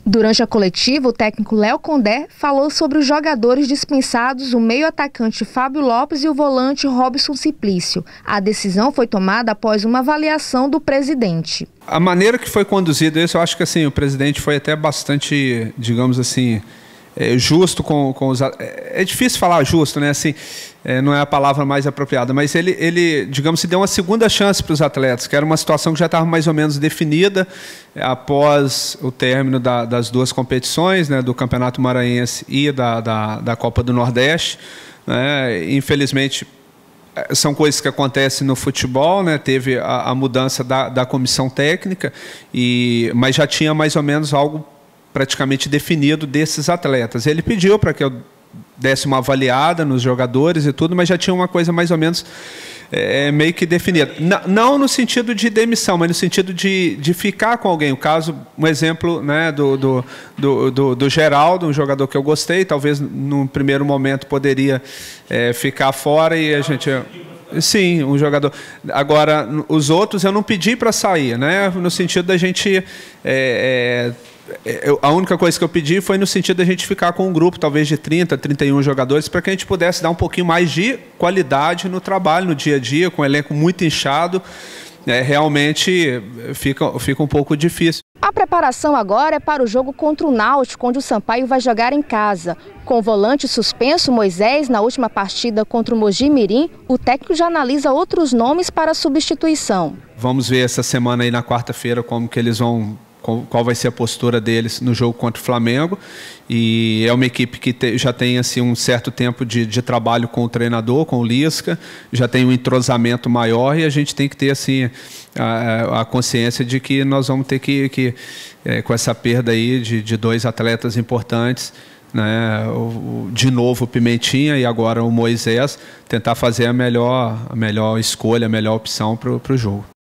Durante a coletiva, o técnico Léo Condé falou sobre os jogadores dispensados, o meio-atacante Fábio Lopes e o volante Robson Simplício. A decisão foi tomada após uma avaliação do presidente. A maneira que foi conduzido isso, eu acho que assim, o presidente foi até bastante, digamos assim, justo com os... É difícil falar justo, né? Assim, não é a palavra mais apropriada, mas ele, digamos, se deu uma segunda chance para os atletas, que era uma situação que já estava mais ou menos definida após o término das duas competições, né, do Campeonato Maranhense e da Copa do Nordeste, né? Infelizmente, são coisas que acontecem no futebol, né? Teve a mudança da comissão técnica, mas já tinha mais ou menos algo praticamente definido desses atletas. Ele pediu para que eu desse uma avaliada nos jogadores e tudo, mas já tinha uma coisa mais ou menos meio que definida. Não no sentido de demissão, mas no sentido de ficar com alguém. O caso, um exemplo, né, do Geraldo, um jogador que eu gostei, talvez num primeiro momento poderia ficar fora e a gente... Sim, um jogador. Agora, os outros eu não pedi para sair, né, no sentido da gente... a única coisa que eu pedi foi no sentido da gente ficar com um grupo, talvez de 30, 31 jogadores, para que a gente pudesse dar um pouquinho mais de qualidade no trabalho, no dia a dia, com um elenco muito inchado. Realmente fica um pouco difícil. A preparação agora é para o jogo contra o Náutico, onde o Sampaio vai jogar em casa. Com o volante suspenso Moisés na última partida contra o Mogi Mirim, o técnico já analisa outros nomes para a substituição. Vamos ver essa semana aí na quarta-feira como que eles vão... qual vai ser a postura deles no jogo contra o Flamengo. E é uma equipe que já tem assim, um certo tempo de trabalho com o treinador, com o Lisca, já tem um entrosamento maior e a gente tem que ter assim, a consciência de que nós vamos ter que com essa perda aí de dois atletas importantes, né, de novo o Pimentinha e agora o Moisés, tentar fazer a melhor escolha, a melhor opção para o jogo.